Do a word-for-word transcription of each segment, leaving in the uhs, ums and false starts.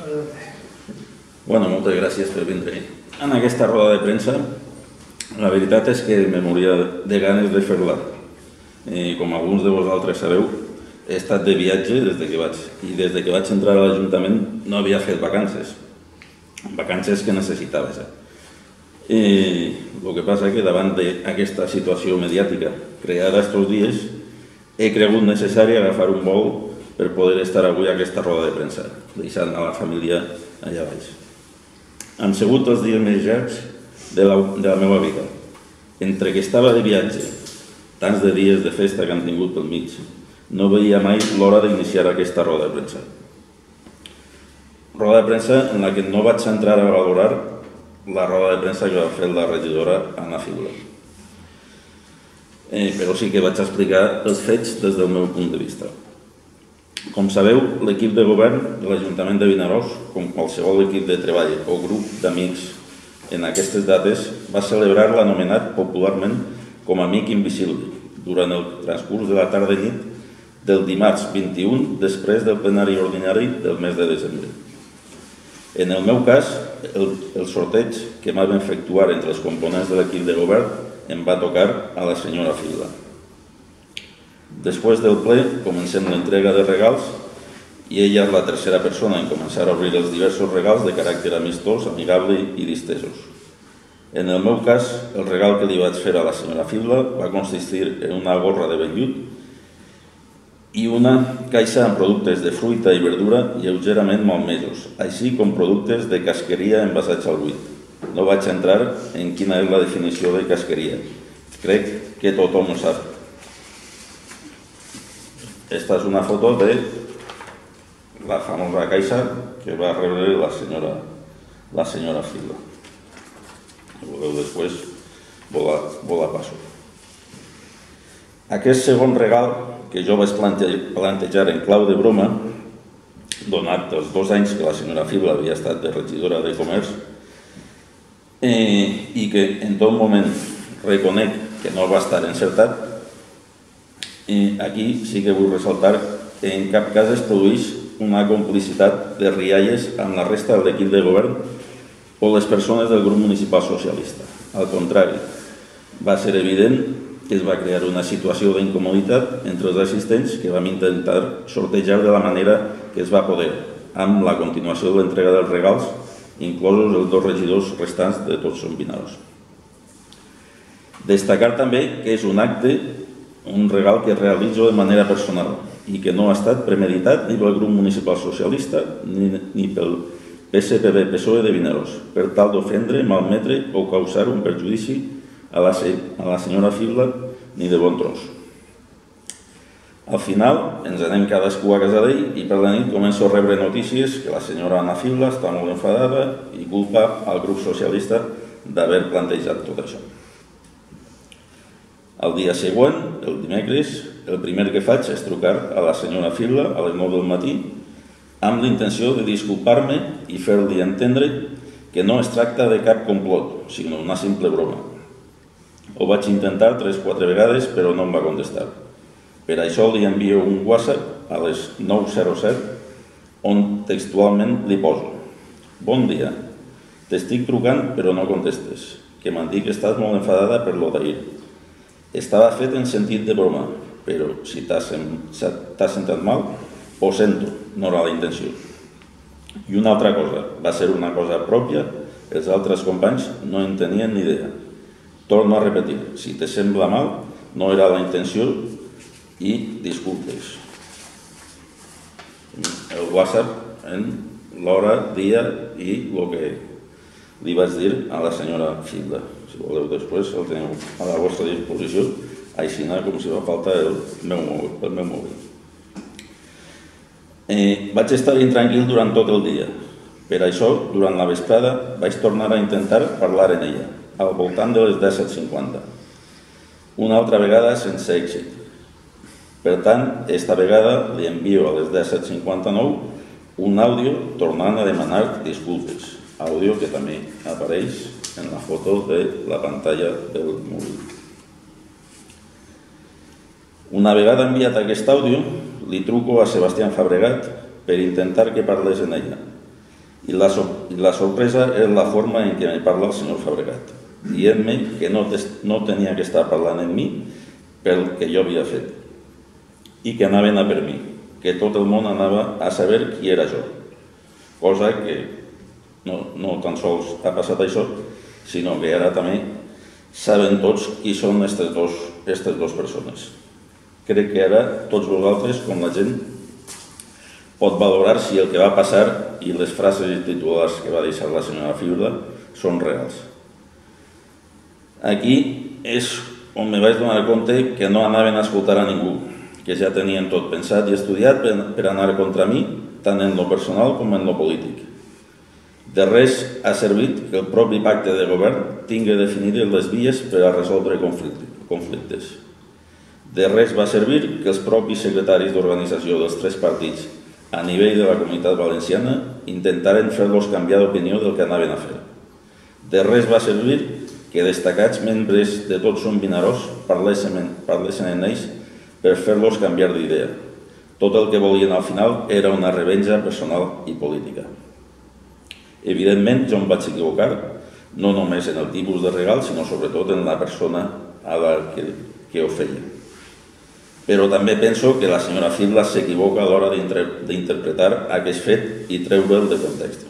Bueno, moltes gràcies per vindre en aquesta roda de premsa. La veritat és que me moria de ganes de fer-la. Com alguns de vosaltres sabeu, he estat de viatge des que vaig i des que vaig entrar a l'Ajuntament no havia fet vacances. Vacances que necessitava. El que passa és que davant d'aquesta situació mediàtica creada aquests dies he cregut necessari agafar un vol per poder estar avui a aquesta roda de premsa, deixant a la família allà baix. Han sigut els dies més llargs de la meva vida. Entre que estava de viatge, tants de dies de festa que han tingut pel mig, no veia mai l'hora d'iniciar aquesta roda de premsa. Roda de premsa en la que no vaig entrar a valorar la roda de premsa que va fer la regidora Anna Fibla. Però sí que vaig explicar els fets des del meu punt de vista. Com sabeu, l'equip de govern de l'Ajuntament de Vinaròs, com qualsevol equip de treball o grup d'amics en aquestes dates, va celebrar l'anomenat popularment com a Amic Invisible durant el transcurs de la tarda i nit del dimarts vint-i-u després del plenari ordinari del mes de desembre. En el meu cas, el sorteig que m'ha d'efectuar entre els components de l'equip de govern em va tocar a la senyora Fibla. Després del ple comencem l'entrega de regals i ella és la tercera persona en començar a obrir els diversos regals de caràcter amistós, amigable i distesos. En el meu cas, el regal que li vaig fer a la senyora Fibla va consistir en una gorra de vellut i una caixa amb productes de fruita i verdura lleugerament malmesos, així com productes de casqueria envasats al buit. No vaig entrar en quina és la definició de casqueria. Crec que tothom ho sap. Esta és una foto de la famosa caixa que va rebre la senyora, la senyora Fibla. Si voleu després, vos la passo. Aquest segon regal que jo vaig plantejar en clau de broma, donat els dos anys que la senyora Fibla havia estat de regidora de Comerç, i que en tot moment reconec que no va estar encertat, aquí sí que vull ressaltar que en cap cas es produeix una complicitat de rialles amb la resta de l'equip de govern o les persones del grup municipal socialista. Al contrari, va ser evident que es va crear una situació d'incomoditat entre els assistents que vam intentar sortejar de la manera que es va poder, amb la continuació de l'entrega dels regals, inclosos els dos regidors restants de Tots Som Vinaròs. Destacar també que és un acte, un regal que realitzo de manera personal i que no ha estat premeditat ni pel grup municipal socialista ni pel P S P B P S O E de Vinaròs, per tal d'ofendre, malmetre o causar un perjudici a la senyora Fibla ni de bon tros. Al final ens anem cadascú a casa d'ell i per la nit començo a rebre notícies que la senyora Anna Fibla està molt enfadada i culpa al grup socialista d'haver plantejat tot això. El dia següent, el dimecres, el primer que faig és trucar a la senyora Fibla a les nou del matí amb l'intenció de disculpar-me i fer-li entendre que no es tracta de cap complot, sinó una simple broma. Ho vaig intentar tres o quatre vegades, però no em va contestar. Per això li envio un WhatsApp a les nou zero set on textualment li poso: bon dia, t'estic trucant però no contestes, que m'han dit que estàs molt enfadada per lo d'ahir. Estava fet en sentit de broma, però si t'has sentat mal, ho sento, no era la intenció. I una altra cosa, va ser una cosa pròpia, els altres companys no en tenien ni idea. Torno a repetir, si te sembla mal, no era la intenció i disculpes. El WhatsApp en l'hora, dia i el que li vaig dir a la senyora Fibla. Si voleu després el teniu a la vostra disposició, així com si fa falta el meu mòbil. Vaig estar intranquil durant tot el dia. Per això, durant la vesprada, vaig tornar a intentar parlar en ella, al voltant de les disset cinquanta. Una altra vegada sense èxit. Per tant, esta vegada li envio a les disset cinquanta-nou un àudio tornant a demanar disculpes. Àudio que també apareix en la foto de la pantalla del mòbil. Una vegada enviat aquest àudio, li truco a Sebastián Fabregat per intentar que parlés en ella. I la, so la sorpresa és la forma en què me parla el senyor Fabregat, dient-me que no, no tenia que estar parlant amb mi pel que jo havia fet i que anaven a per mi, que tot el món anava a saber qui era jo, cosa que no, no tan sols ha passat això, sinó que ara també saben tots qui són aquestes dos, aquestes dues persones. Crec que ara tots vosaltres, com la gent, pot valorar si el que va passar i les frases i titulars que va deixar la senyora Fiula són reals. Aquí és on me vaig donar compte que no anaven a escoltar a ningú, que ja tenien tot pensat i estudiat per anar contra mi, tant en lo personal com en lo polític. De res ha servit que el propi pacte de govern tingui definides les vies per a resoldre conflictes. De res va servir que els propis secretaris d'organització dels tres partits a nivell de la Comunitat Valenciana intentaren fer-los canviar d'opinió del que anaven a fer. De res va servir que destacats membres de Tots Som Vinaròs parlessin en ells per fer-los canviar d'idea. Tot el que volien al final era una revenja personal i política. Evidentment, jo em vaig equivocar, no només en el tipus de regal, sinó sobretot en la persona a la que, que ho feia. Però també penso que la senyora Fiula s'equivoca a l'hora d'interpretar aquest fet i treure'l de context.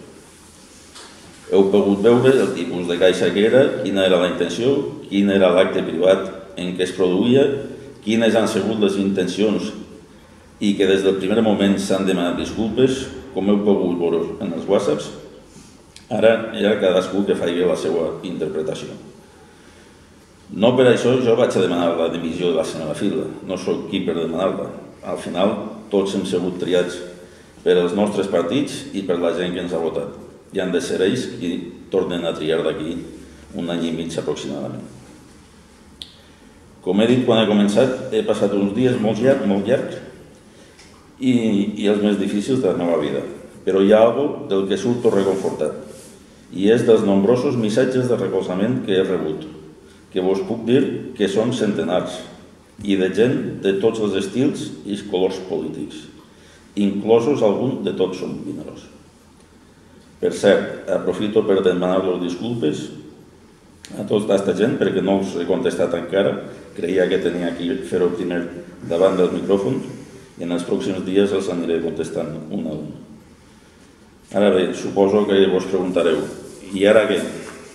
Heu pogut veure el tipus de caixa que era, quina era la intenció, quin era l'acte privat en què es produïa, quines han sigut les intencions i que des del primer moment s'han demanat disculpes, com heu pogut veure en els whatsapps. Ara hi ha cadascú que faci la seva interpretació. No per això jo vaig a demanar la dimissió de la senyora Fiula, no soc qui per demanar-la. Al final tots hem sigut triats per als nostres partits i per la gent que ens ha votat. I han de ser ells qui tornen a triar d'aquí un any i mig aproximadament. Com he dit quan he començat, he passat uns dies molt llargs, molt llargs i, i els més difícils de la meva vida. Però hi ha alguna cosa del que surto reconfortat i és dels nombrosos missatges de recolzament que he rebut, que vos puc dir que són centenars i de gent de tots els estils i colors polítics, inclosos algun de Tots Som Vinaròs. Per cert, aprofito per demanar-los disculpes a tota aquesta gent perquè no us he contestat encara, creia que tenia que fer-ho primer davant dels micròfons i en els pròxims dies els aniré contestant un a un. Ara bé, suposo que vos preguntareu, i ara què?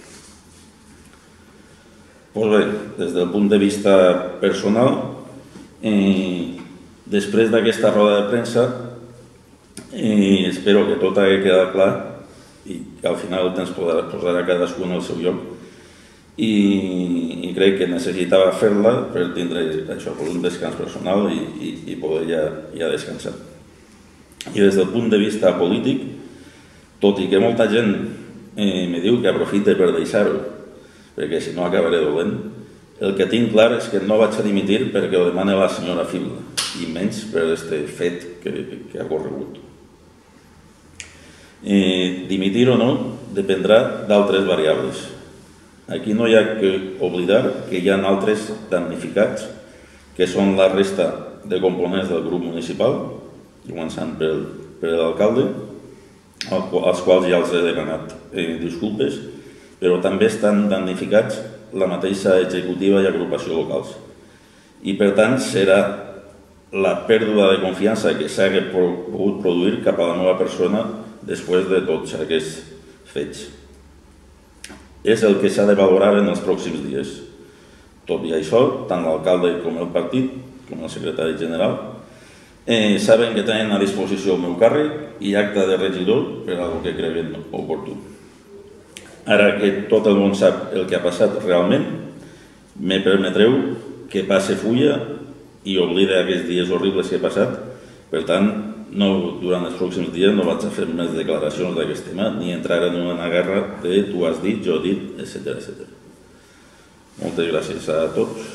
Doncs bé, des del punt de vista personal, eh, després d'aquesta roda de premsa, eh, espero que tot hagi quedat clar i que al final el temps posarà cadascú en el seu lloc i, i crec que necessitava fer-la per tindre això, un descans personal i, i, i poder ja, ja descansar. I des del punt de vista polític, tot i que molta gent eh, me diu que aprofite per deixar-ho, perquè si no acabaré dolent, el que tinc clar és que no vaig a dimitir perquè ho demana la senyora Fiula, i menys per aquest fet que, que ha corregut. Eh, dimitir o no dependrà d'altres variables. Aquí no hi ha que oblidar que hi ha altres damnificats, que són la resta de components del grup municipal, començant per, per l'alcalde, als quals ja els he demanat eh, disculpes, però també estan damnificats la mateixa executiva i agrupació locals. I per tant serà la pèrdua de confiança que s'ha pogut produir cap a la meva persona després de tots aquests fets. És el que s'ha de valorar en els pròxims dies. Tot i això, tant l'alcalde com el partit, com el secretari general, Eh, saben que tenen a disposició el meu càrrec i acte de regidor per a el que creuen oportú. Ara que tot el món sap el que ha passat realment, me permetreu que passe fulla i oblide aquests dies horribles que he passat. Per tant, no, durant els pròxims dies no vaig a fer més declaracions d'aquest tema ni entrar en una guerra de tu has dit, jo he dit, etcètera etcètera. Moltes gràcies a tots.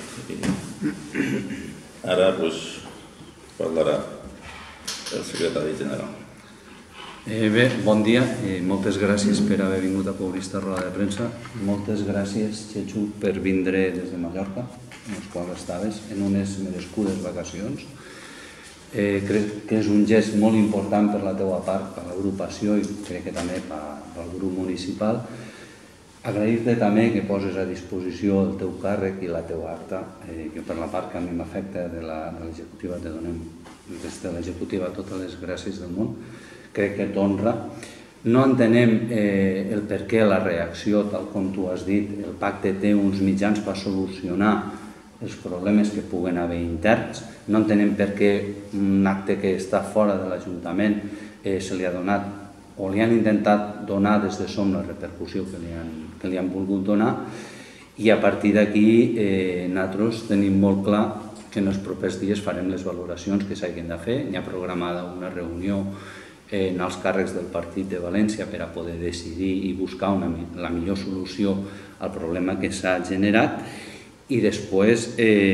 Ara, doncs, parlarà el secretari general. Eh, bé, bon dia i moltes gràcies per haver vingut a cobrir esta roda de premsa. Moltes gràcies, Chechu, per vindre des de Mallorca, en les quals estaves, en unes merescudes vacacions. Crec que és un gest molt important per la teua part, per l'agrupació i crec que també pel grup municipal. Agrair-te també que poses a disposició el teu càrrec i la teua acta, que per la part que a mi m'afecta de l'executiva te donem des de l'executiva totes les gràcies del món. Crec que t'honra. No entenem el per què la reacció, tal com tu has dit, el pacte té uns mitjans per solucionar els problemes que puguen haver interns. No entenem per què un acte que està fora de l'Ajuntament se li ha donat o li han intentat donar des de Som la repercussió que li han volgut donar, i a partir d'aquí nosaltres tenim molt clar que en els propers dies farem les valoracions que s'hagin de fer. N'hi ha programada una reunió en els càrrecs del partit de València per a poder decidir i buscar la millor solució al problema que s'ha generat i després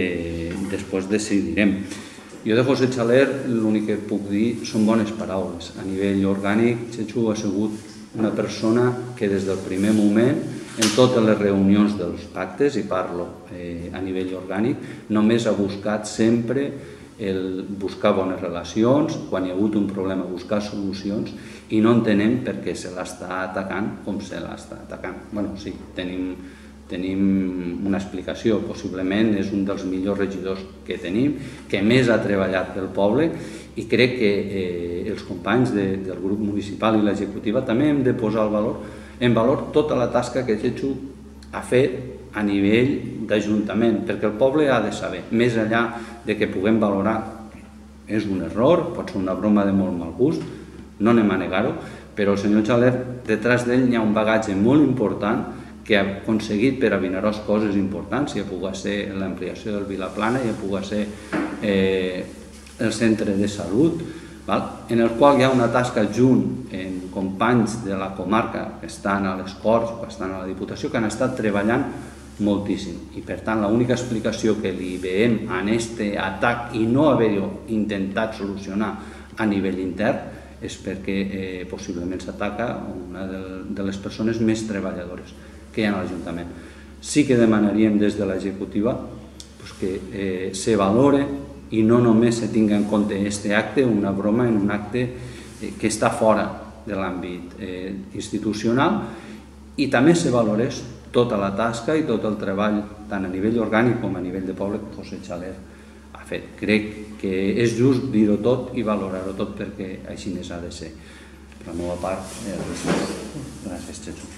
decidirem. Jo de José Xaler l'únic que puc dir són bones paraules. A nivell orgànic, Txetxu ha sigut una persona que des del primer moment, en totes les reunions dels pactes, i parlo a nivell orgànic, només ha buscat sempre buscar bones relacions, quan hi ha hagut un problema buscar solucions, i no entenem per què se l'està atacant com se l'està atacant. Bé, sí, tenim Tenim una explicació, possiblement és un dels millors regidors que tenim, que més ha treballat pel poble, i crec que els companys del grup municipal i l'executiva també hem de posar en valor tota la tasca que Txetxu ha fet a nivell d'Ajuntament, perquè el poble ha de saber, més enllà de que puguem valorar, és un error, pot ser una broma de molt mal gust, no anem a negar-ho, però el senyor Xaler, detrás d'ell hi ha un bagatge molt important que ha aconseguit per a Vinaròs coses importants, ja pugui ser l'ampliació del Vilaplana, ja pugui ser el centre de salut, en el qual hi ha una tasca junt amb companys de la comarca que estan a les Corts o que estan a la Diputació, que han estat treballant moltíssim. I per tant, l'única explicació que li veiem en aquest atac i no haver-ho intentat solucionar a nivell intern és perquè possiblement s'ataca una de les persones més treballadores que hi ha a l'Ajuntament. Sí que demanaríem des de l'executiva que se valore i no només se tingui en compte aquest acte, una broma en un acte que està fora de l'àmbit institucional, i també se valorés tota la tasca i tot el treball, tant a nivell orgànic com a nivell de poble, que José Xaler ha fet. Crec que és just dir-ho tot i valorar-ho tot perquè així n'ha de ser. Per la meva part, gràcies, Txetxu.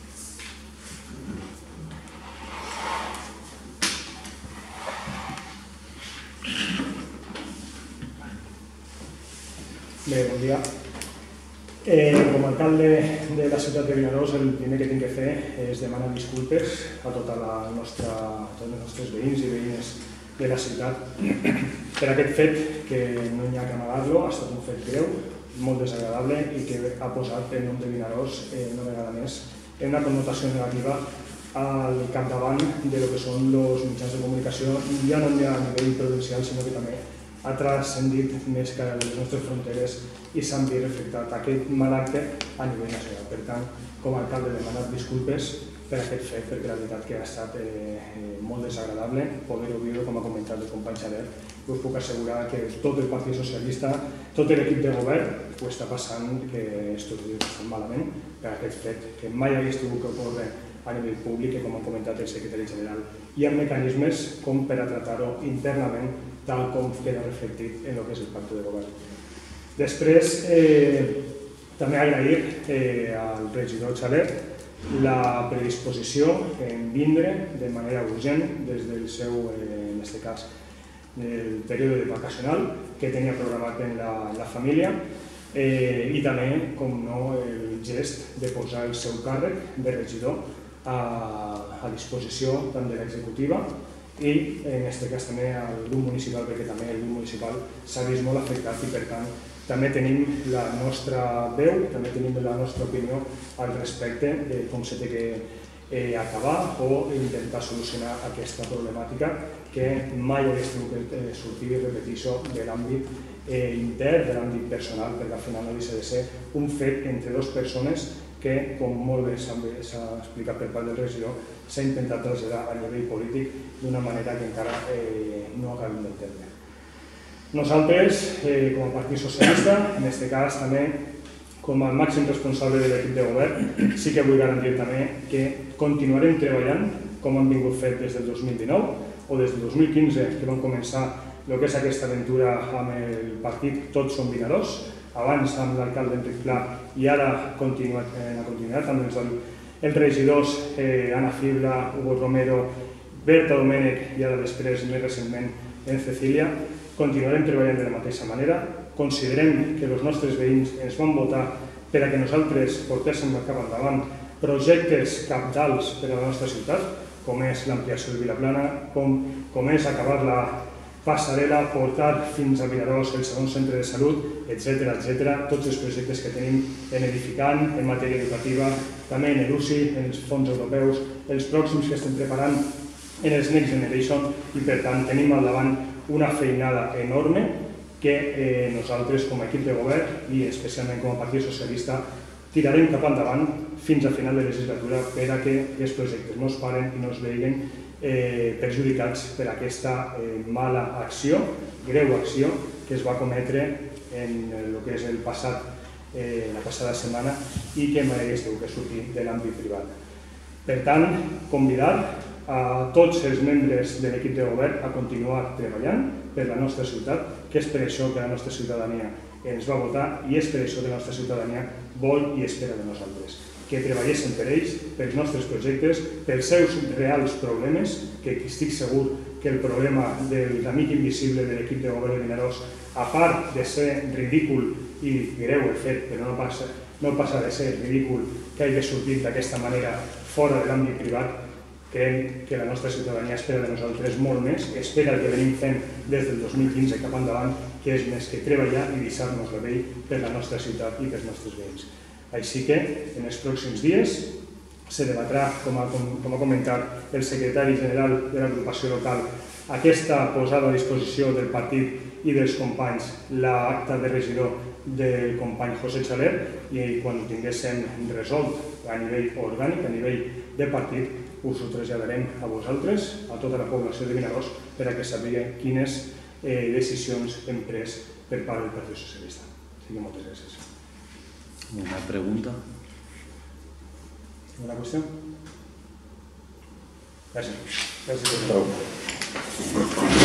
Bé, bon dia. Com a alcalde de la ciutat de Vinaròs, el primer que tinc que fer és demanar disculpes a tots els nostres veïns i veïnes de la ciutat per aquest fet que no hi ha que amagar-lo, ha estat un fet greu, molt desagradable i que ha posat el nom de Vinaròs una vegada més en una connotació negativa al capdavant de lo que són els mitjans de comunicació, ja no a nivell provincial, sinó que també ha transcendit més que a les nostres fronteres i s'han vist reflectat aquest mal acte a nivell nacional. Per tant, com a alcalde, demanar disculpes per aquest fet, perquè la veritat que ha estat molt desagradable poder ouvir-ho, com ha comentat el company Xaler. Us puc assegurar que tot el Partit Socialista, tot l'equip de govern, ho està passant que estos dies estan malament per aquest fet, que mai hagués tingut que ocórrer a nivell públic, que com ha comentat el secretari general, hi ha mecanismes com per a tractar-ho internament tal com queda reflectit en el que és el pacte de govern. Després, també agrair al regidor Xaler la predisposició en vindre de manera urgent des del seu, en aquest cas, el període vacacional que tenia programat en la família i també, com no, el gest de posar el seu càrrec de regidor a disposició tant de l'executiva i en aquest cas també al grup municipal, perquè també el grup municipal s'ha vist molt afectat i per tant també tenim la nostra veu, també tenim la nostra opinió al respecte de com s'ha de acabar o intentar solucionar aquesta problemàtica que mai hagués tingut que sortir i repetir-se de l'àmbit intern, de l'àmbit personal, perquè al final no deixa de ser un fet entre dues persones que, com molt bé s'ha explicat per part del regidor, s'ha intentat traslladar a nivell polític d'una manera que encara no acabem d'entendre. Nosaltres, com a Partit Socialista, en aquest cas també com a màxim responsable de l'equip de govern, sí que vull garantir també que continuarem treballant com hem vingut fet des del dos mil dinou o des del dos mil quinze, que vam començar el que és aquesta aventura amb el partit Tots som Vinaròs, abans amb l'alcalde Enric Pla i ara ha continuat amb els regidors Anna Fibla, Hugo Romero, Berta Domènech i ara després, més recentment, en Cecília. Continuarem treballant de la mateixa manera. Considerem que els nostres veïns ens van votar per a que nosaltres portéssim cap endavant projectes cabdals per a la nostra ciutat, com és l'ampliació de Vilaplana, com és acabar la passarel·la, portar fins a Vinaròs el segon centre de salut, etcètera, etcètera. Tots els projectes que tenim en edificant, en matèria educativa, també en l'U C I, en els fons europeus, els pròxims que estem preparant en els Next Generation, i per tant tenim al davant una feinada enorme que nosaltres com a equip de govern i especialment com a Partit Socialista tirarem cap endavant fins a final de legislatura per a que aquests projectes no es paren i no es veien perjudicats per aquesta mala acció, greu acció, que es va cometre en el que és el passat, la passada setmana i que m'hagués hagut de sortir de l'àmbit privat. Per tant, convidar a tots els membres de l'equip de govern a continuar treballant per la nostra ciutat, que és per això que la nostra ciutadania ens va votar i és per això que la nostra ciutadania vol i espera de nosaltres. Que treballéssim per ells, pels nostres projectes, pels seus reals problemes, que estic segur que el problema de l'amic invisible de l'equip de govern de Vinaròs, a part de ser ridícul i greu el fet, però no passa de ser ridícul que hagi sortit d'aquesta manera fora de l'àmbit privat, creiem que la nostra ciutadania espera de nosaltres molt més, espera el que venim fent des del dos mil quinze cap endavant, que és més que treballar i deixar-nos la pell per la nostra ciutat i pels nostres veïns. Així que, en els pròxims dies, se debatrà, com ha comentat el secretari general de l'agrupació local, aquesta posada a disposició del partit i dels companys l'acta de regidor del company José Xaler, i quan ho tinguéssim resolt a nivell orgànic, a nivell de partit, us ho traslladarem a vosaltres, a tota la població de Vinaròs, per a que sapigueu quines decisions hem pres per part del Partit Socialista. Així que moltes gràcies. Una pregunta? Una qüestió? Gràcies. Gràcies.